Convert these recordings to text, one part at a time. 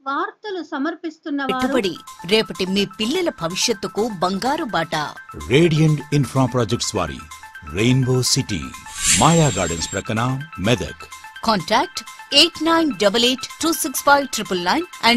వార్తలు సమర్పిస్తున్నవారు పెట్టుబడి రేపటి మీ పిల్లల భవిష్యత్తుకు బంగారు బాట. రేడియంట్ ఇన్ఫ్రా ప్రాజెక్ట్స్ వారి రెయిన్బో సిటీ మాయా గార్డెన్స్ ప్రక్కన మెదక్. Contact 8988265999 and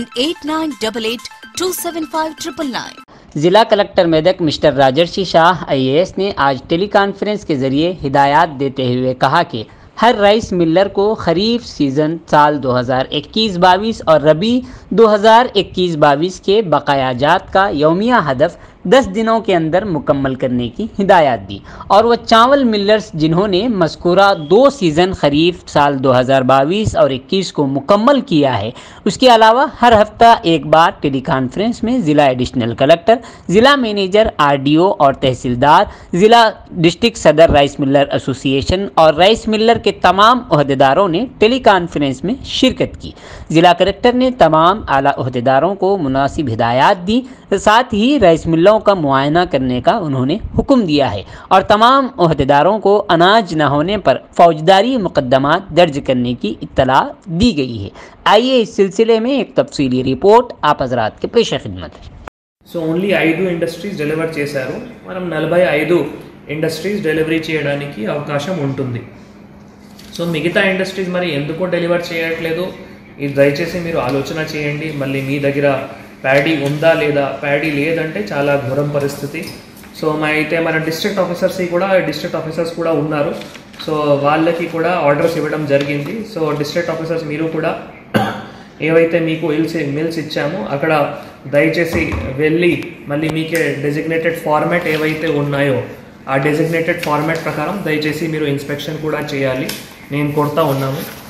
8988275999. जिला collector Medak mister Rajarshi Shah IAS ने आज टेलीकॉन्फ्रेंस के जरिए हिदायत देते हुए कहा कि हर राइस मिलर को खरीफ सीज़न साल 2021-22 और रबी 2021-22 के बकायाजात का यौमिया हदफ 10 दिनों के अंदर मुकम्मल करने की हिदायत दी और वह चावल मिलर्स जिन्होंने मज़कूरा 2 सीज़न खरीफ साल 2022 और 21 को मुकम्मल किया है उसके अलावा हर हफ्ता एक बार टेलीकॉन्फ्रेंस में ज़िला एडिशनल कलेक्टर, ज़िला मैनेजर, RDO और तहसीलदार, ज़िला डिस्ट्रिक्ट सदर राइस मिलर एसोसिएशन और राइस मिलर के तमाम ओहदेदारों ने टेलीकॉन्फ्रेंस में शिरकत की। ज़िला कलेक्टर ने तमाम आला ओहदेदारों को मुनासिब हिदायत दी, साथ ही राइस मिलों का मुआयना करने का उन्होंने हुक्म दिया है और तमाम ओहदेदारों को अनाज न होने पर फौजदारी मुकदमात दर्ज करने की इत्तला दी गई है। आइए इस सिलसिले में एक तफसीली रिपोर्ट आप हजरात के पेश खिदमत है। సో ఓన్లీ 5 ఇండస్ట్రీస్ డెలివర్ చేశారు. మనం 45 ఇండస్ట్రీస్ డెలివరీ చేయడానికి అవకాశం ఉంటుంది. సో మిగతా ఇండస్ట్రీస్ మరి ఎందుకో డెలివర్ చేయట్లేదు, ఇది దయచేసి మీరు ఆలోచన చేయండి. మళ్ళీ మీ దగ్గర ప్యాడీ ఉందా లేదా, ప్యాడీ లేదంటే చాలా ఘోరం పరిస్థితి. సో అయితే మన డిస్ట్రిక్ట్ ఆఫీసర్స్ కూడా ఉన్నారు. సో వాళ్ళకి కూడా ఆర్డర్స్ ఇవ్వడం జరిగింది. సో డిస్ట్రిక్ట్ ఆఫీసర్స్ మీరు కూడా ఏవైతే మీకు మిల్స్ ఇచ్చామో అక్కడ దయచేసి వెళ్ళి మళ్ళీ మీకే డెసిగ్నేటెడ్ ఫార్మాట్ ఏవైతే ఉన్నాయో ఆ డెసిగ్నేటెడ్ ఫార్మాట్ ప్రకారం దయచేసి మీరు ఇన్స్పెక్షన్ కూడా చేయాలి. నేను కొడతా ఉన్నాము.